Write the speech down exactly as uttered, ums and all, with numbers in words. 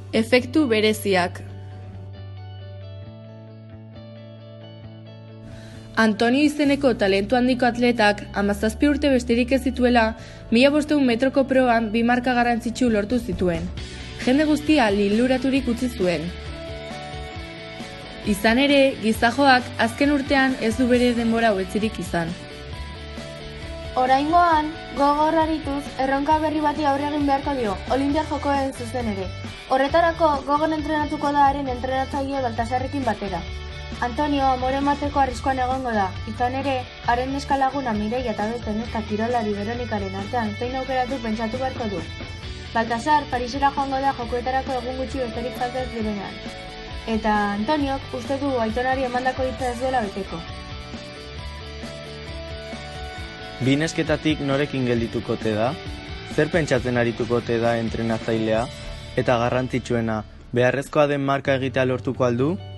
Efektu bereziak. Antonio izeneko talentu handiko atletak hamazazpi urte besterik ez zituela, mila bostehun metroko proban bi marka garrantzitsu lortu zituen. Jende guztia liluraturik utzi zuen. Izan ere, gizajoak azken urtean ez du bere denbora hobetzirik izan. Oraingoan, gogor arituz, erronka berri bati aurre egin beharko dio, Olinpiar Jokoen zuzen ere. Horretarako, gogor entrenatuko da haren entrenatzaile Baltasarrekin batera. Antonio amore emateko arriskuan egongo da, izan ere, haren neskalaguna Mireia eta beste neska kirolari Veronikaren artean zein aukeratu pentsatu beharko du. Baltasar Parisera joango da jokoetarako egun gutxi besterik falta ez direnean. Eta Antoniok uste du aitonari emandako hitza ez duela beteko. Bi nesketatik norekin gelditukote da? Zer pentsatzen aritukote da entrenatzailea? Eta garrantzitsuena, beharrezkoa den marka egitea lortuko aldu?